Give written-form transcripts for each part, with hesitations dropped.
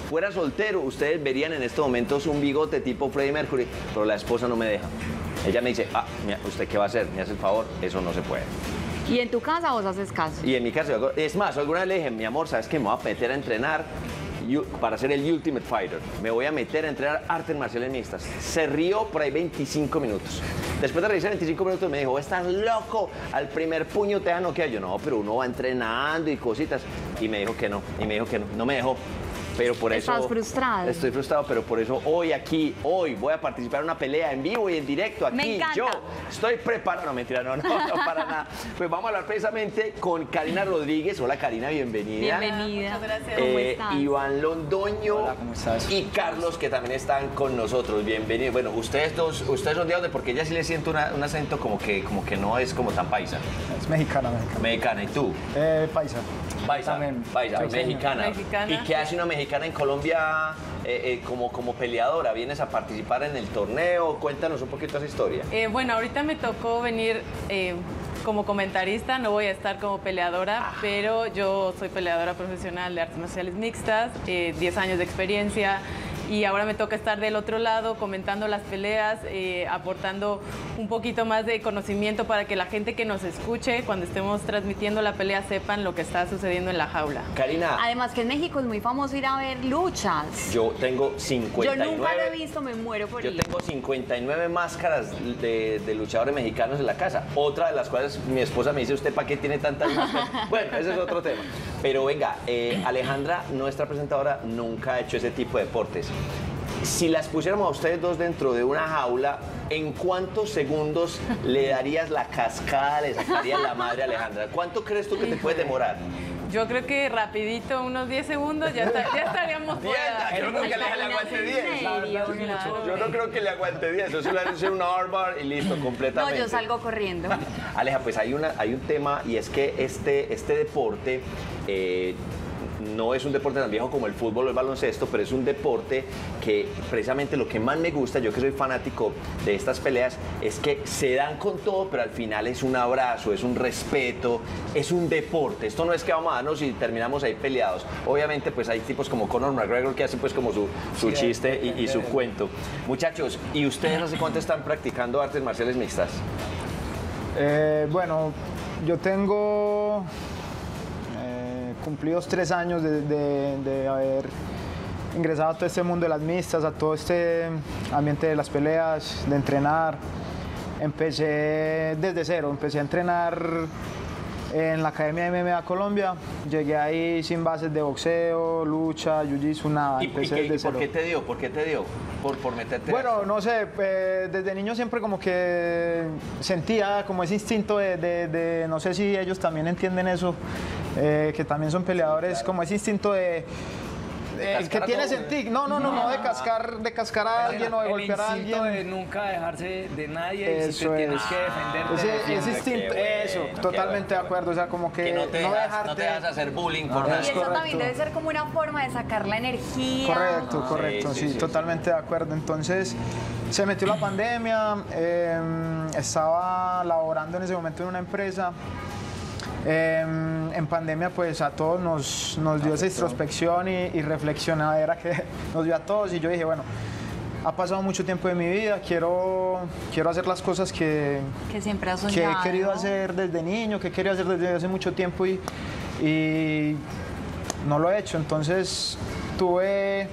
fuera soltero, ustedes verían en estos momentos un bigote tipo Freddie Mercury, pero la esposa no me deja. Ella me dice, mira, ¿usted qué va a hacer? ¿Me hace el favor? Eso no se puede. ¿Y en tu casa vos haces caso? Y en mi caso, es más, alguna vez le dije, mi amor, ¿sabes qué? Me voy a meter a entrenar para ser el Ultimate Fighter. Me voy a meter a entrenar artes marciales mixtas. Se rió por ahí 25 minutos. Después de reírse 25 minutos me dijo, estás loco, al primer puño te dan noquear. Yo, no, pero uno va entrenando y cositas. Y me dijo que no, no me dejó. Pero por eso... ¿Estás frustrado? Estoy frustrado, pero por eso hoy voy a participar en una pelea en vivo y en directo aquí. Me encanta. Yo estoy preparado. No, mentira, no para nada. Pues vamos a hablar precisamente con Karina Rodríguez. Hola, Karina, bienvenida. Bienvenida. Muchas gracias. ¿Cómo estás? Iván Londoño. Hola, ¿cómo estás? Y Carlos, que también están con nosotros. Bienvenidos. Bueno, ustedes son de dónde, porque ella sí le siento un acento como que no es como tan paisa. Es mexicana. Mexicana, ¿y tú? Paisa. Paisa, También. paisa, mexicana. Mexicana. ¿Y qué hace una mexicana en Colombia como peleadora? ¿Vienes a participar en el torneo? Cuéntanos un poquito esa historia. Bueno, ahorita me tocó venir como comentarista, no voy a estar como peleadora, pero yo soy peleadora profesional de artes marciales mixtas, 10 años de experiencia. Y ahora me toca estar del otro lado comentando las peleas, aportando un poquito más de conocimiento para que la gente que nos escuche cuando estemos transmitiendo la pelea sepan lo que está sucediendo en la jaula. Karina, Además que en México es muy famoso ir a ver luchas. yo tengo 59... Yo nunca lo he visto, me muero por Yo ir. tengo 59 máscaras de luchadores mexicanos en la casa. Otra de las cuales mi esposa me dice, ¿usted para qué tiene tantas máscaras? Bueno, ese es otro tema. Pero venga, Alejandra, nuestra presentadora, nunca ha hecho ese tipo de deportes. Si las pusiéramos a ustedes dos dentro de una jaula, ¿en cuántos segundos le darías la cascada, le sacarías la madre a Alejandra? ¿Cuánto crees tú que te puedes demorar? Yo creo que rapidito, unos 10 segundos, ya estaríamos fuera. Yo no creo que Alejandra le aguante 10. Yo no creo que le aguante 10. Eso le hace una armbar y listo, No, completamente. yo salgo corriendo. Aleja, pues hay un tema, y es que este deporte no es un deporte tan viejo como el fútbol o el baloncesto, pero es un deporte que precisamente lo que más me gusta, yo que soy fanático de estas peleas, es que se dan con todo, pero al final es un abrazo, es un respeto, es un deporte. Esto no es que vamos a darnos y terminamos ahí peleados. Obviamente pues hay tipos como Conor McGregor que hacen pues como su chiste y su cuento. Muchachos, ¿y ustedes hace cuánto están practicando artes marciales mixtas? Bueno, yo tengo cumplidos 3 años de haber ingresado a todo este mundo de las mixtas, a todo este ambiente de las peleas, de entrenar. Empecé desde cero, empecé a entrenar en la Academia de MMA Colombia. Llegué ahí sin bases de boxeo, lucha, jiu-jitsu, nada. Empecé desde cero. ¿Por qué te dio? ¿Por qué te dio? Por meterte. Bueno, no sé, desde niño siempre como que sentía como ese instinto no sé si ellos también entienden eso, que también son peleadores, claro. Como ese instinto de que tiene sentido, de cascar a alguien o de golpear a alguien. De nunca dejarse de nadie, y si te tienes que defender. Ese instinto, totalmente de acuerdo, o sea, como que no te dejas hacer bullying por nada. Y eso también debe ser como una forma de sacar la energía. Correcto, sí, totalmente de acuerdo. Entonces, se metió la pandemia, estaba laborando en ese momento en una empresa. En pandemia pues a todos nos dio esa introspección y reflexionadera que nos dio a todos, y yo dije, bueno, ha pasado mucho tiempo de mi vida, quiero hacer las cosas que siempre has soñado, que he querido hacer desde niño, que he querido hacer desde hace mucho tiempo y no lo he hecho. Entonces tuve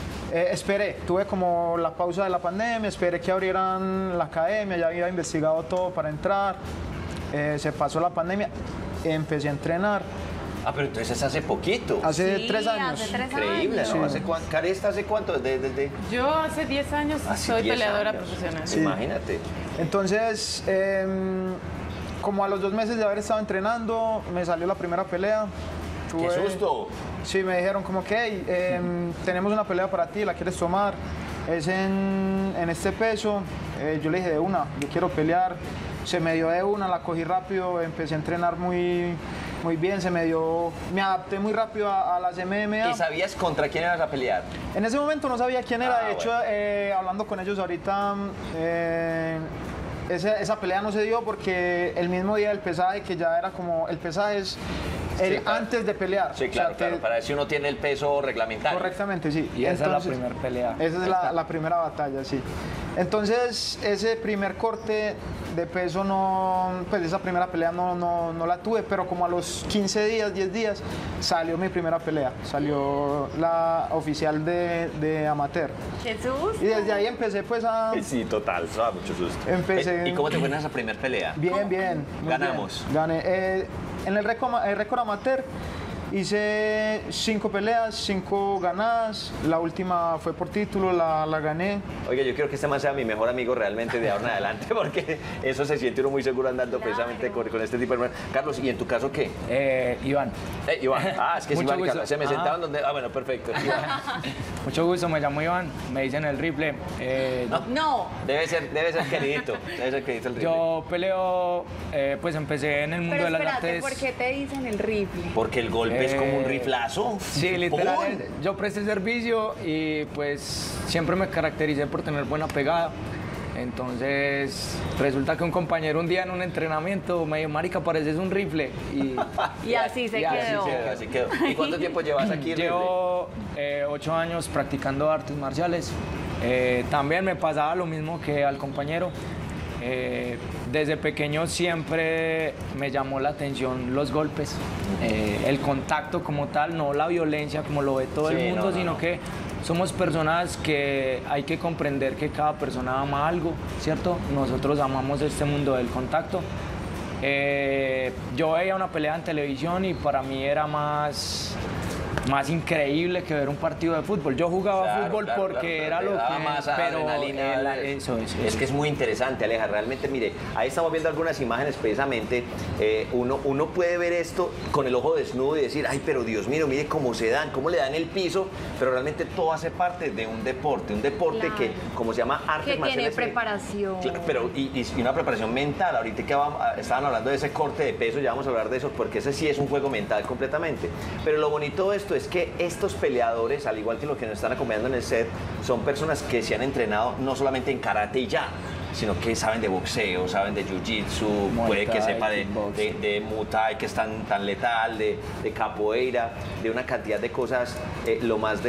como la pausa de la pandemia, esperé que abrieran la academia, ya había investigado todo para entrar, se pasó la pandemia, empecé a entrenar. Pero entonces hace poquito. Hace 3 años. Hace 3 Increíble, años. ¿no? ¿Hace Caresta hace cuánto? Yo hace 10 años soy 10 peleadora años. profesional. Sí. Imagínate. Entonces, como a los 2 meses de haber estado entrenando, me salió la primera pelea. ¡Qué susto! Sí, me dijeron como que tenemos una pelea para ti, ¿la quieres tomar? Es en este peso. Yo le dije de una, yo quiero pelear. Se me dio de una, la cogí rápido, empecé a entrenar muy bien, me adapté muy rápido a las MMA. ¿Y sabías contra quién ibas a pelear? En ese momento no sabía quién era, de hecho, hablando con ellos ahorita, esa pelea no se dio porque el mismo día del pesaje, que ya era como, el pesaje es antes de pelear. Sí, claro, claro, para ver si uno tiene el peso reglamentario. Correctamente, sí. Y esa es la primera pelea. Esa es la primera batalla, sí. Entonces, ese primer corte de peso pues esa primera pelea no la tuve, pero como a los 15 días, 10 días, salió mi primera pelea. Salió la oficial de amateur. Jesús. Y desde ahí empecé pues a... Sí, total, eso da mucho susto. Empecé... ¿Y cómo te fue en esa primera pelea? Bien, bien. Ganamos. Bien. Gané. En el récord amateur hice 5 peleas, 5 ganadas. La última fue por título, la gané. Oiga, yo quiero que este man sea mi mejor amigo realmente de ahora en adelante, porque eso se siente uno muy seguro andando precisamente con este tipo de hermanos. Carlos, ¿y en tu caso qué? Iván. Iván. Es que es Mucho Iván, gusto. Carlos. Se me sentaban donde... bueno, perfecto. Iván. Mucho gusto, me llamo Iván, me dicen el rifle. No. Debe ser queridito. Debe ser queridito el rifle. Yo peleo, pues empecé en el mundo Pero de las espérate, artes. ¿por qué te dicen el rifle? Porque el golpe es como un riflazo. Sí, literal. Yo presté servicio y pues siempre me caractericé por tener buena pegada. Entonces, resulta que un compañero un día en un entrenamiento me dijo, marica, pareces un rifle. Y así se quedó. Así quedó. ¿Y cuánto tiempo llevas aquí? Llevo 8 años practicando artes marciales. También me pasaba lo mismo que al compañero. Desde pequeño siempre me llamó la atención los golpes, el contacto como tal, no la violencia como lo ve todo el mundo, sino que somos personas que hay que comprender que cada persona ama algo, ¿cierto? Nosotros amamos este mundo del contacto. Yo veía una pelea en televisión y para mí era más increíble que ver un partido de fútbol. Yo jugaba fútbol porque era lo que... más pero adrenalina. Eso. Es que es muy interesante, Aleja. Realmente, mire, ahí estamos viendo algunas imágenes precisamente. Uno puede ver esto con el ojo desnudo y decir, ay, pero Dios mío, mire cómo se dan, cómo le dan el piso, pero realmente todo hace parte de un deporte Claro. que, como se llama, artes marciales. Que tiene preparación. Claro, pero y una preparación mental. Ahorita que estaban hablando de ese corte de peso, ya vamos a hablar de eso, porque ese sí es un juego mental completamente. Pero lo bonito de esto es que estos peleadores, al igual que los que nos están acompañando en el set, son personas que se han entrenado no solamente en karate y ya, sino que saben de boxeo, saben de jiu-jitsu, puede que sepa de Muay Thai, que es tan letal, de capoeira, de una cantidad de cosas lo más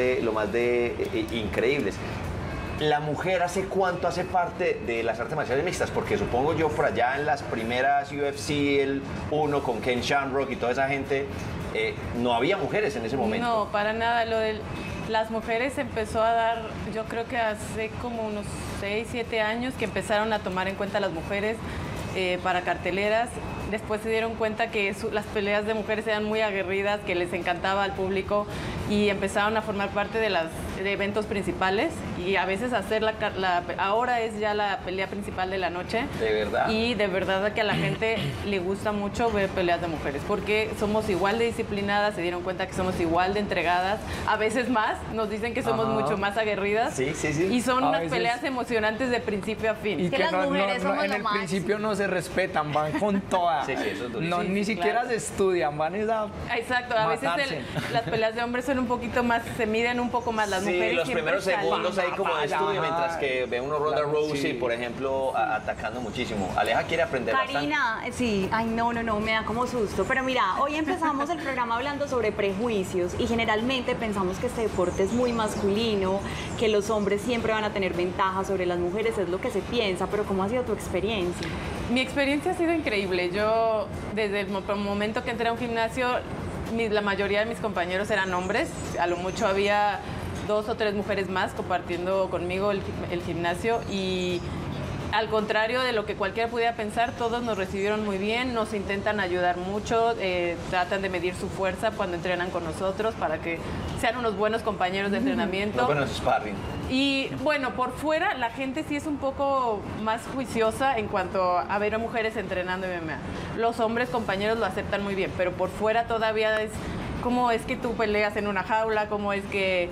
de increíbles. ¿La mujer hace cuánto hace parte de las artes marciales mixtas? Porque supongo yo por allá en las primeras UFC, el 1 con Ken Shamrock y toda esa gente, no había mujeres en ese momento. No, para nada. Lo de las mujeres empezó a dar, yo creo que hace como unos 6, 7 años que empezaron a tomar en cuenta a las mujeres para carteleras. Después se dieron cuenta que las peleas de mujeres eran muy aguerridas, que les encantaba al público y empezaron a formar parte de eventos principales y a veces hacer ahora es ya la pelea principal de la noche. ¿De verdad? Y de verdad que a la gente le gusta mucho ver peleas de mujeres porque somos igual de disciplinadas, se dieron cuenta que somos igual de entregadas, a veces más, nos dicen que somos mucho más aguerridas. Sí. Y son A unas veces... peleas emocionantes de principio a fin. Y que las mujeres somos en lo el máximo. principio no se respetan, van con todas. Sí, eso es durísimo. Ni siquiera claro. se estudian, van a Exacto, a veces matarse. las peleas de hombres son un poquito más, se miden un poco más, las mujeres los siempre primeros salen. segundos ahí como de estudio, mientras que ve uno Ronda Rousey, sí. por ejemplo, atacando muchísimo. Aleja quiere aprender Karina, sí, ay no, me da como susto. Pero mira, hoy empezamos el programa hablando sobre prejuicios y generalmente pensamos que este deporte es muy masculino, que los hombres siempre van a tener ventaja sobre las mujeres, es lo que se piensa, pero ¿cómo ha sido tu experiencia? Mi experiencia ha sido increíble. Yo, desde el momento que entré a un gimnasio, la mayoría de mis compañeros eran hombres. A lo mucho había 2 o 3 mujeres más compartiendo conmigo el gimnasio y al contrario de lo que cualquiera pudiera pensar, todos nos recibieron muy bien, nos intentan ayudar mucho, tratan de medir su fuerza cuando entrenan con nosotros para que sean unos buenos compañeros de entrenamiento. Buenos sparring. Y bueno, por fuera la gente sí es un poco más juiciosa en cuanto a ver a mujeres entrenando MMA. Los hombres compañeros lo aceptan muy bien, pero por fuera todavía es cómo es que tú peleas en una jaula, cómo es que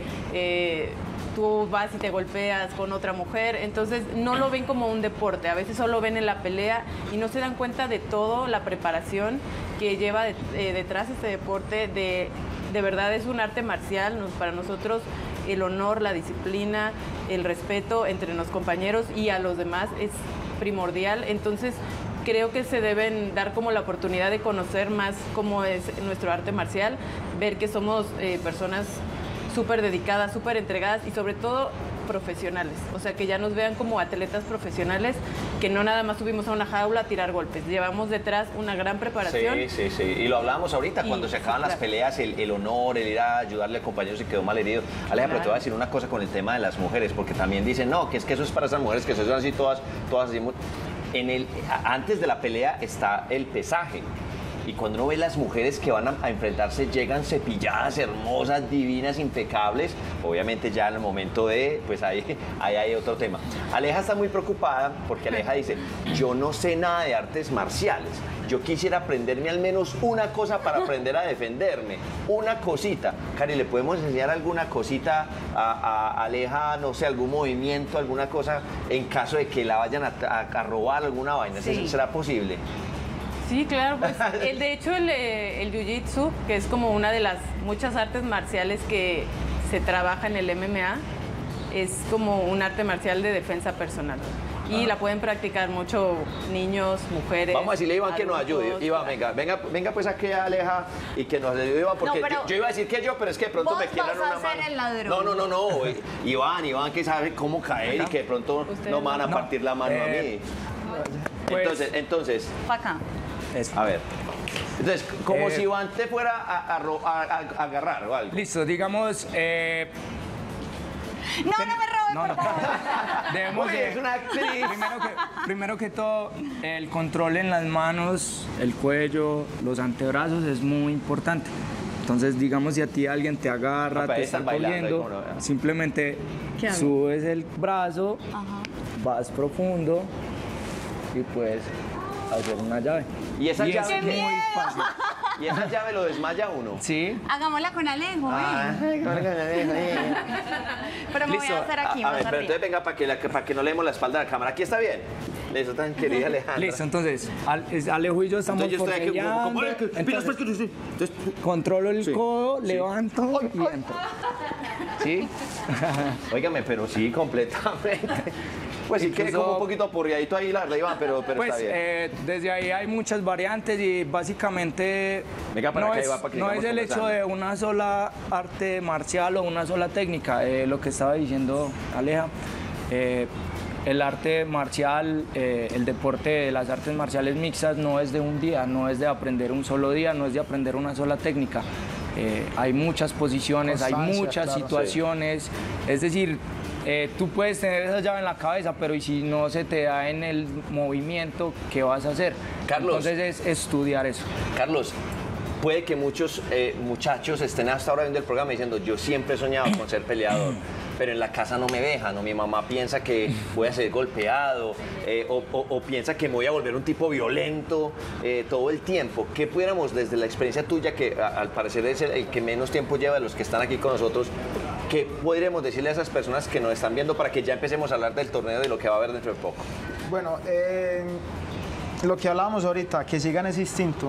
tú vas y te golpeas con otra mujer. Entonces no lo ven como un deporte, a veces solo ven en la pelea y no se dan cuenta de toda la preparación que lleva detrás este deporte. De verdad es un arte marcial, para nosotros el honor, la disciplina, el respeto entre los compañeros y a los demás es primordial. Entonces creo que se deben dar como la oportunidad de conocer más cómo es nuestro arte marcial, ver que somos personas súper dedicadas, súper entregadas y sobre todo profesionales, o sea, que ya nos vean como atletas profesionales, que no nada más subimos a una jaula a tirar golpes, llevamos detrás una gran preparación. Sí, y lo hablábamos ahorita, cuando se acaban las peleas, el honor, el ir a ayudarle a compañeros si quedó mal herido. Aleja, pero te voy a decir una cosa con el tema de las mujeres, porque también dicen, no, que es que eso es para esas mujeres, que eso son así todas así. Antes de la pelea está el pesaje. Y cuando uno ve las mujeres que van a enfrentarse, llegan cepilladas, hermosas, divinas, impecables. Obviamente ya en el momento de, pues ahí hay otro tema. Aleja está muy preocupada porque Aleja dice, yo no sé nada de artes marciales. Yo quisiera aprenderme al menos una cosa para aprender a defenderme. Una cosita. Cari, ¿le podemos enseñar alguna cosita a Aleja, no sé, algún movimiento, alguna cosa, en caso de que la vayan a robar alguna vaina? Sí. ¿Será posible? Sí, claro, pues de hecho el Jiu-Jitsu, que es como una de las muchas artes marciales que se trabaja en el MMA, es como un arte marcial de defensa personal. Y la pueden practicar mucho niños, mujeres. Vamos a decirle a Iván que nos ayude. adultos. Iván, venga pues aquí a Aleja y que nos ayude, Iván, porque No, pero yo iba a decir que yo, pero es que de pronto vos me quieran vas a una ser mano. el ladrón. No, Iván que sabe cómo caer y que de pronto Ustedes no me van a no. partir la mano a mí. Pues- Entonces, Pa' acá. a ver. Entonces, como Eh, si Iván te fuera a agarrar o algo. Listo, digamos... No me robes, No, por no. favor. Debemos Uy, de- es una actriz. primero que todo, el control en las manos, el cuello, los antebrazos es muy importante. Entonces, digamos, si a ti alguien te agarra, Ah, pero ahí te está están bailando, ahí cogiendo, como no, simplemente ¿Qué hago? subes el brazo, Ajá. vas profundo y puedes hacer una llave. ¿Y esa es llave qué? muy fácil. Y esa llave lo desmaya uno. Sí. Hagámosla con Alejo, Ah, Pero me voy listo. a hacer aquí, a más ver, pero arriba. entonces venga para que no leemos la espalda de la cámara. Aquí está bien. Listo, tan querida Alejandra. Listo, entonces, Alejo y yo estamos Entonces yo estoy aquí como forcejeando. pilas, pues, Entonces, entonces, controlo el Sí, codo, sí. levanto y entro. ¿Sí? óigame, pero sí, completamente. Pues sí, que Incluso- como un poquito apurriadito ahí la verdad, Iván, pero Pues está bien. desde ahí hay muchas variantes y básicamente Venga para no, acá, es, Iván, para que no sigamos es el hecho conversando. de una sola arte marcial o una sola técnica. Lo que estaba diciendo Aleja, el arte marcial, el deporte de las artes marciales mixtas no es de un día, no es de aprender un solo día, no es de aprender una sola técnica. Hay muchas posiciones, hay Constancia, muchas claro. situaciones, es decir, tú puedes tener esa llave en la cabeza, pero ¿y si no se te da en el movimiento, qué vas a hacer? Carlos. Entonces es estudiar eso. Carlos, puede que muchos muchachos estén hasta ahora viendo el programa diciendo, yo siempre he soñado con ser peleador, pero en la casa no me dejan, o mi mamá piensa que voy a ser golpeado, o piensa que me voy a volver un tipo violento todo el tiempo. ¿Qué pudiéramos, desde la experiencia tuya, que al parecer es el que menos tiempo lleva de los que están aquí con nosotros, qué podríamos decirle a esas personas que nos están viendo para que ya empecemos a hablar del torneo y de lo que va a haber dentro de poco? Bueno, lo que hablábamos ahorita, que sigan ese instinto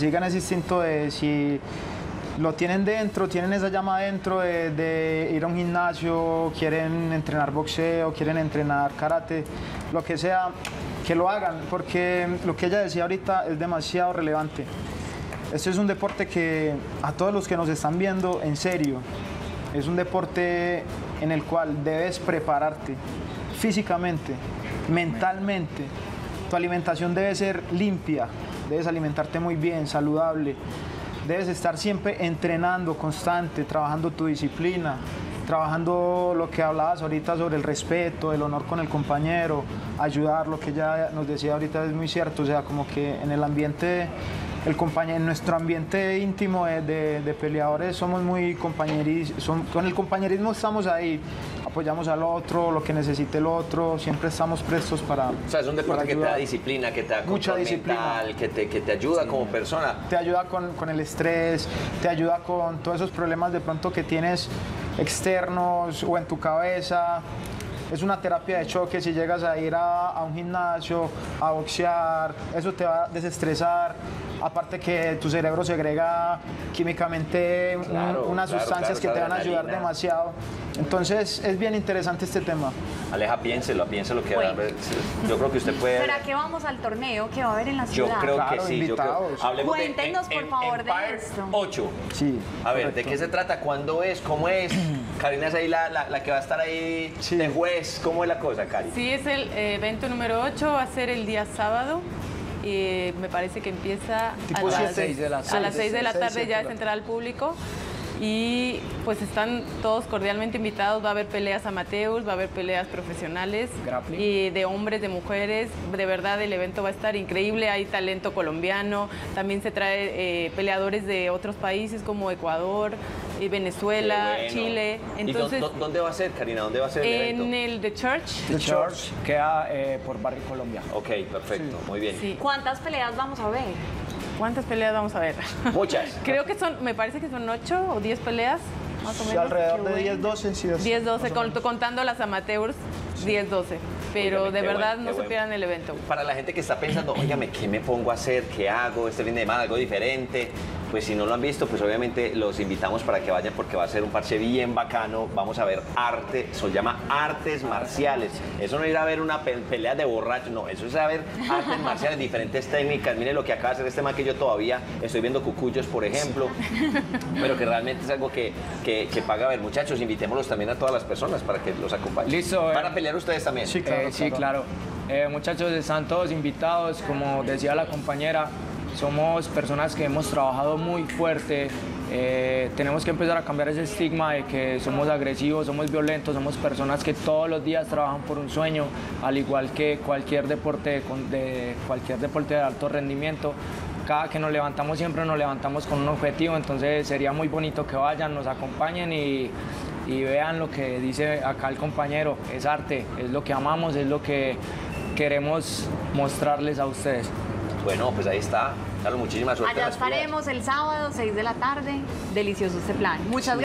de si lo tienen dentro, tienen esa llama dentro de ir a un gimnasio, quieren entrenar boxeo, quieren entrenar karate, lo que sea, que lo hagan, porque lo que ella decía ahorita es demasiado relevante. Este es un deporte que a todos los que nos están viendo, en serio, es un deporte en el cual debes prepararte físicamente, mentalmente. Tu alimentación debe ser limpia, debes alimentarte muy bien, saludable. Debes estar siempre entrenando, constante, trabajando tu disciplina, trabajando lo que hablabas ahorita sobre el respeto, el honor con el compañero, ayudar, lo que ella nos decía ahorita es muy cierto, o sea, como que en el ambiente, en nuestro ambiente íntimo de peleadores somos muy compañeristas, con el compañerismo estamos ahí, apoyamos al otro, lo que necesite el otro, siempre estamos prestos para O sea, es un deporte para que te da ayudar. disciplina, que te da Mucha control disciplina. mental, que te ayuda como persona. Te ayuda con el estrés, te ayuda con todos esos problemas de pronto que tienes externos o en tu cabeza. es una terapia de choque. Si llegas a ir a un gimnasio, a boxear, eso te va a desestresar. Aparte que tu cerebro segrega químicamente unas sustancias que te van a ayudar demasiado. Entonces es bien interesante este tema. Aleja, piénselo que Bueno. yo creo que usted puede... ¿Será que vamos al torneo que va a haber en la Yo ciudad? creo Claro, que sí. invitados. Hablemos de Cuéntenos, por favor, de Empire esto. 8. Sí. A ver, correcto. ¿de qué se trata? ¿Cuándo es? ¿Cómo es? Karina es ahí la que va a estar ahí Sí. de juez. ¿Cómo es la cosa, Cari? Sí, es el evento número 8, va a ser el día sábado. Me parece que empieza Tipo a las 6 de la a las 6 de la seis, tarde, siete ya de es la entrada al público. Y pues están todos cordialmente invitados. Va a haber peleas amateurs, va a haber peleas profesionales Grappling. y de hombres, de mujeres. De verdad el evento va a estar increíble. Hay talento colombiano. También se trae peleadores de otros países como Ecuador, Venezuela, Qué bueno. Chile. ¿Y Entonces, dónde va a ser, Karina? ¿Dónde va a ser el evento? en el The Church. The Church queda por Barrio Colombia. Ok, perfecto. Muy bien. Sí. ¿Cuántas peleas vamos a ver? ¿Cuántas peleas vamos a ver? Muchas. Creo que me parece que son 8 o 10 peleas, más o Sí, menos. alrededor de 10, 12, sí. 10, 12, contando las amateurs, 10, 12. Pero Óigame, de qué verdad bueno, no qué se bueno. pierdan el evento. Para la gente que está pensando, óigame, ¿qué me pongo a hacer? ¿Qué hago este fin de semana? ¿Algo diferente? Pues si no lo han visto, pues obviamente los invitamos para que vayan porque va a ser un parche bien bacano. Vamos a ver arte, se llama artes marciales. Eso no es ir a ver una pelea de borrachos, no, eso es a ver artes marciales, diferentes técnicas. Miren lo que acaba de hacer este man que yo todavía estoy viendo cucuyos, por ejemplo, pero que realmente es algo que paga ver. Muchachos, invitémoslos también a todas las personas para que los acompañen. Listo, ¿Van a pelear ustedes también? Sí, claro. Sí, claro. Muchachos, están todos invitados. Como decía la compañera, somos personas que hemos trabajado muy fuerte. Tenemos que empezar a cambiar ese estigma de que somos agresivos, somos violentos, somos personas que todos los días trabajan por un sueño, al igual que cualquier deporte de alto rendimiento. Cada que nos levantamos siempre nos levantamos con un objetivo, entonces sería muy bonito que vayan, nos acompañen y vean lo que dice acá el compañero. Es arte, es lo que amamos, es lo que queremos mostrarles a ustedes. Bueno, pues ahí está. Carlos, muchísima suerte. en Allá las peleas. estaremos el sábado, 6 de la tarde. Delicioso este plan. Muchas gracias.